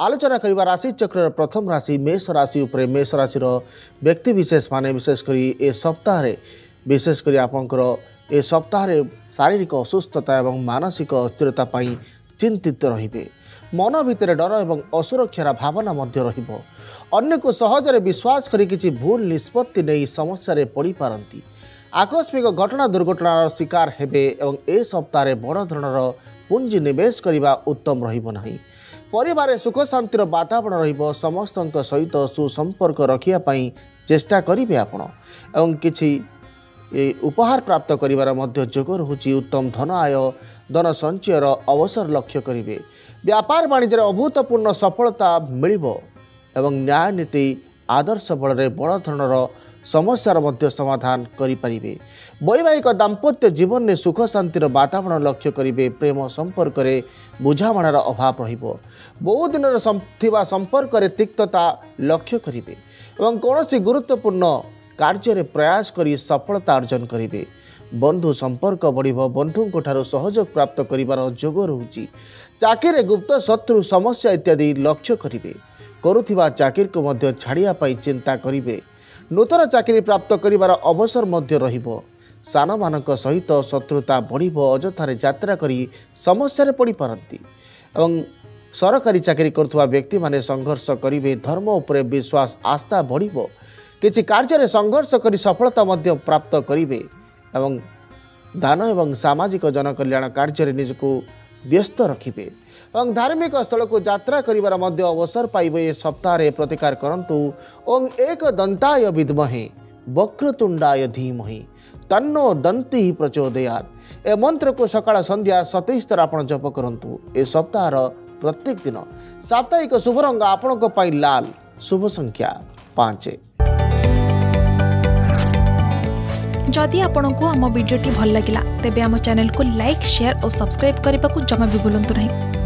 आलोचना करबा राशि चक्र प्रथम राशि मेष राशि उपरे मेष राशि व्यक्ति विशेष माने विशेषकर ए सप्ताह विशेषकर आपंकर ए सप्ताह शारीरिक असुस्थता एवं मानसिक अस्थिरता पाई चिंतित रहिबे। मन भितर डर एवं असुरक्षार भावना मध्य रहिबो। अन्य को सहजरे विश्वास करी किछि भूल निष्पत्ति नहीं समस्या रे पड़ी पारंती। आकस्मिक घटना दुर्घटनार शिकार हेबे एवं ए सप्ताह बड़ धरणर पुंजी निवेश करिबा उत्तम रहिबो नाही। परिवार सुख शांतिर वातावरण रहिबो। समस्तक सहित सुसंपर्क रखिया पई चेष्टा करिवे आपण एवं किछि उपहार प्राप्त करिवार मध्य जोग रहुछि। उत्तम धन आय धन संचयर अवसर लक्ष्य करिवे। व्यापार वाणिज्य अभूतपूर्ण सफलता मिलिबो एवं न्याय नीति आदर्श बल बड़ धरणर समस्यार मध्य समाधान करिपारिबे। वैवाहिक दाम्पत्य जीवन में सुख शांतिर वातावरण लक्ष्य करिवे। प्रेम संपर्क में बुझामणार अभाव रहिबो। बहु दिन संपर्क में तिक्तता लक्ष्य करिवे एवं कौनसी गुरुत्वपूर्ण कार्य रे प्रयास करी सफलता अर्जन करिवे। बंधु संपर्क बढ़िबो। बंधुंको ठारो सहयोग प्राप्त करिवार जोग रहुछि। चाकरी गुप्त शत्रु समस्या इत्यादि लक्ष्य करिवे। करुथिबा चाकरी को मध्य छाड़िया पई चिंता करिवे। नूतन चाकरी प्राप्त करिवार अवसर मध्य रहिबो। सान मानक सहित शत्रुता बढ़िबो। अजथारे यात्रा करी समस्या रे पड़ी पारंती एवं सरकारी चाकरी करथुवा व्यक्ति माने संघर्ष करिवे। धर्म उपरे विश्वास आस्था बढ़िबो। किछि कार्य रे संघर्ष करी सफलता मध्य प्राप्त करिवे एवं दान एवं सामाजिक जनकल्याण कार्य रे निजको व्यस्त रखिबे एवं धार्मिक स्थल को यात्रा करिवार मध्य अवसर पाइबे। ए सप्ताह रे प्रतिकार करंतु ओम एक दंताय विद्महे वक्रतुंडाय धीमहि तन्नो दंती प्रचोदयात्। ए मंत्र को सकाळ संध्या 27 थर आपण जप करंतु। ए सप्ताह प्रत्येक दिन साप्ताहिक शुभ रंग आपणक पाई लाल। शुभ संख्या 5। जदि आपंक आम भिडी भल लगा तेब आम चैनल को लाइक शेयर और सब्सक्राइब करने को जमा भी भूलु नहीं।